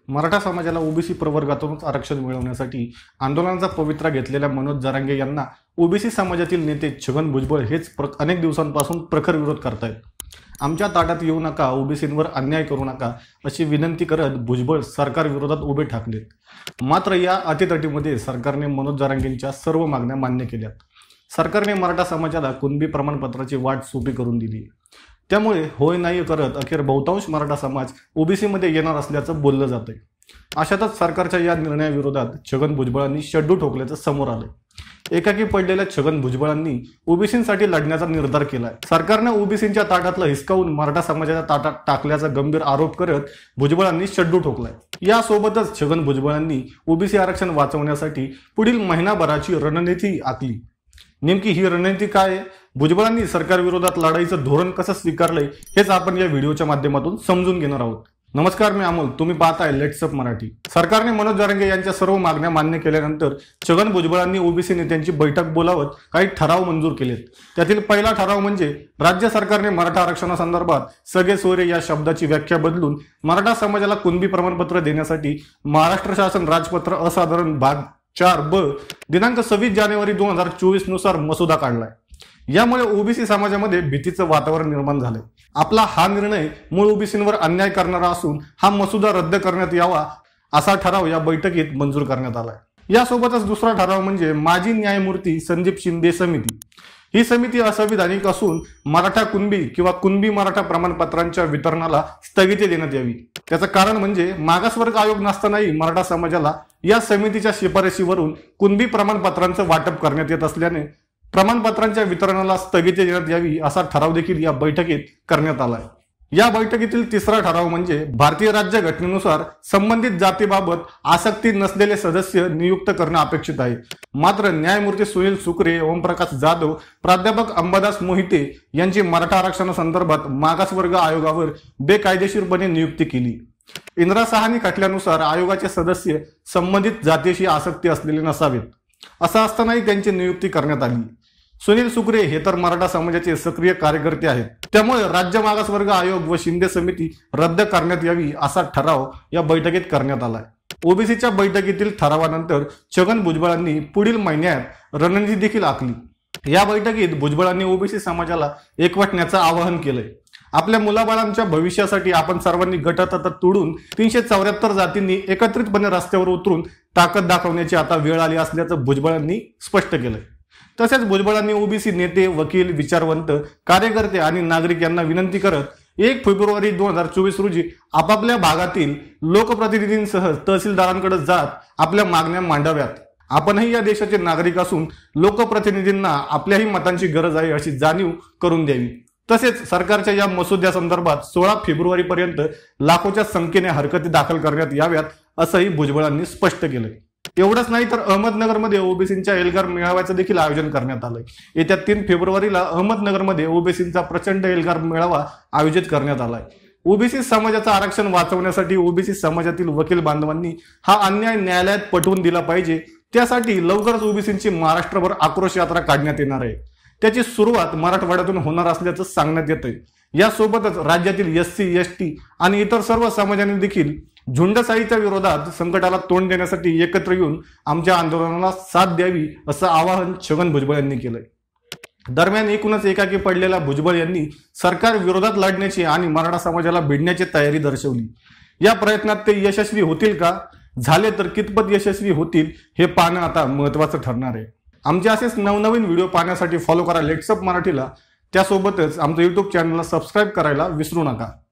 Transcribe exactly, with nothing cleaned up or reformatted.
मराठा समाजाला ओबीसी प्रवर्गातूनच आरक्षण मिळवण्यासाठी आंदोलनाचा पवित्रा घेतलेल्या मनोज जरांगे यांना ओबीसी समाजातील नेते छगन भुजबळ हेच अनेक दिवसांपासून प्रखर विरोध करतायत। आमच्या ताटात येऊ नका, ओबीसींवर अन्याय करू नका अशी विनंती करत भुजबळ सरकार विरोधात उभे ठाकलेत। मात्र या अटीतटीमध्ये सरकारने मनोज जरांगेंच्या सर्व मागण्या मान्य केल्यात। सरकारने मराठा समाजाला कुणबी प्रमाणपत्राची वाट सोपी करून दिली। त्यामुळे होय नाही करत अखेर बहुतांश मराठा समाज ओबीसी मध्ये येणार असल्याचं बोललं जातंय। अशातच सरकारच्या या निर्णयाविरोधात छगन भुजबळांनी शड्डू ठोकल्याचं समोर आलंय। एकाकी पडलेल्या छगन भुजबळांनी ओबीसींसाठी लढण्याचा निर्धार केलाय। सरकारने ओबीसींच्या ताटातलं हिसकावून मराठा समाजाच्या ताटात टाकल्याचा गंभीर आरोप करत भुजबळांनी शड्डू ठोकलाय। यासोबतच छगन भुजबळांनी ओबीसी आरक्षण वाचवण्यासाठी पुढील महिनाभराची रणनीती आखली। नेमकी ही रणनीती काय आहे, भुजबळांनी सरकार विरोधात लढाईचं धोरण कसं स्वीकारलंय हेच आपण या व्हिडिओच्या माध्यमातून समजून घेणार आहोत। नमस्कार, मी अमोल, तुम्ही पाहताय लेट्स अप मराठी। सरकारने मनोज जरांगे यांच्या सर्व मागण्या मान्य केल्यानंतर छगन भुजबळांनी ओबीसी नेत्यांची बैठक बोलावत काही ठराव मंजूर केलेत। त्यातील पहिला ठराव म्हणजे राज्य सरकारने मराठा आरक्षणासंदर्भात सगळे सोयरे या शब्दाची व्याख्या बदलून मराठा समाजाला कुणबी प्रमाणपत्र देण्यासाठी महाराष्ट्र शासन राजपत्र असाधारण भाग चार ब दिनांक सव्वीस जानेवारी दोन हजार चोवीस नुसार मसुदा काढलाय। यामुळे ओबीसी समाजामध्ये भीतीचं वातावरण निर्माण झालंय। आपला हा निर्णय मूळ ओबीसींवर अन्याय करणारा असून हा मसुदा रद्द करण्यात यावा असा ठराव या बैठकीत मंजूर करण्यात आलाय। यासोबतच दुसरा ठराव म्हणजे माजी न्यायमूर्ती संदीप शिंदे समिती। ही समिती असंविधानिक असून मराठा कुणबी किंवा कुणबी मराठा प्रमाणपत्रांच्या वितरणाला स्थगिती देण्यात यावी। त्याचं कारण म्हणजे मागासवर्ग आयोग नसतानाही मराठा समाजाला या समितीच्या शिफारशीवरून कुणबी प्रमाणपत्रांचं वाटप करण्यात येत असल्याने प्रमाणपत्रांच्या वितरणाला स्थगिती देण्यात यावी असा ठराव देखील या बैठकीत करण्यात आलाय। या बैठकीतील तिसरा ठराव म्हणजे भारतीय राज्य घटनेनुसार संबंधित जातीबाबत आसक्ती नसलेले सदस्य नियुक्त करणं अपेक्षित आहे। मात्र न्यायमूर्ती सुनील सुकरे, ओमप्रकाश जाधव, प्राध्यापक अंबादास मोहिते यांची मराठा आरक्षणासंदर्भात मागासवर्ग आयोगावर बेकायदेशीरपणे नियुक्ती केली। इंदिरा साहनी खटल्यानुसार आयोगाचे सदस्य संबंधित जातीशी आसक्ती असलेले नसावेत, असं असतानाही त्यांची नियुक्ती करण्यात आली। सुनील सुकरे हे तर मराठा समाजाचे सक्रिय कार्यकर्ते आहेत, त्यामुळे राज्य मागासवर्ग आयोग व शिंदे समिती रद्द करण्यात यावी असा ठराव या बैठकीत करण्यात आलाय। ओबीसीच्या बैठकीतील ठरावानंतर छगन भुजबळांनी पुढील महिन्यात रणनीती देखील आखली। या बैठकीत भुजबळांनी ओबीसी समाजाला एकवटण्याचं आवाहन केलंय। आपल्या मुलाबाळांच्या भविष्यासाठी आपण सर्वांनी गटतट तोडून तीनशे चौऱ्याहत्तर जातींनी एकत्रितपणे रस्त्यावर उतरून ताकद दाखवण्याची आता वेळ आली असल्याचं भुजबळांनी स्पष्ट केलंय। तसेच भुजबळांनी ओबीसी नेते, वकील, विचारवंत, कार्यकर्ते आणि नागरिक यांना विनंती करत एक फेब्रुवारी दोन हजार चोवीस रोजी आपापल्या भागातील लोकप्रतिनिधींसह तहसीलदारांकडे जात आपल्या मागण्या मांडाव्यात। आपणही या देशाचे नागरिक असून लोकप्रतिनिधींना आपल्याही मतांची गरज आहे अशी जाणीव करून द्यावी। तसेच सरकारच्या या मसुद्यासंदर्भात सोळा फेब्रुवारी पर्यंत लाखोच्या संख्येने हरकती दाखल करण्यात याव्यात असंही भुजबळांनी स्पष्ट केलंय। एवढंच नाही तर अहमदनगरमध्ये ओबीसींच्या एल्गार मेळाव्याचं देखील आयोजन करण्यात आलंय। येत्या तीन फेब्रुवारीला अहमदनगरमध्ये ओबीसींचा प्रचंड एल्गार मेळावा आयोजित करण्यात आलाय। ओबीसी समाजाचं आरक्षण वाचवण्यासाठी ओबीसी समाजातील वकील बांधवांनी हा अन्याय न्यायालयात पटवून दिला पाहिजे। त्यासाठी लवकरच ओबीसींची महाराष्ट्रभर आक्रोश यात्रा काढण्यात येणार आहे। त्याची सुरुवात मराठवाड्यातून होणार असल्याचं सांगण्यात येतंय। यासोबतच राज्यातील एस सी, एस टी आणि इतर सर्व समाजांनी देखील झुंडशाहीच्या विरोधात संकटाला तोंड देण्यासाठी एकत्र येऊन आमच्या आंदोलनाला साथ द्यावी असं आवाहन छगन भुजबळ यांनी केलंय। दरम्यान एकूणच एकाकी पडलेल्या भुजबळ यांनी सरकार विरोधात लढण्याची आणि मराठा समाजाला भिडण्याची तयारी दर्शवली। या प्रयत्नात ते यशस्वी होतील का, झाले तर कितपत यशस्वी होतील हे पाहणं आता महत्वाचं ठरणार आहे। आमचे असेच नवनवीन व्हिडिओ पाहण्यासाठी फॉलो करा लेट्स अप मराठीला। त्यासोबतच आमचं युट्यूब चॅनलला सबस्क्राईब करायला विसरू नका।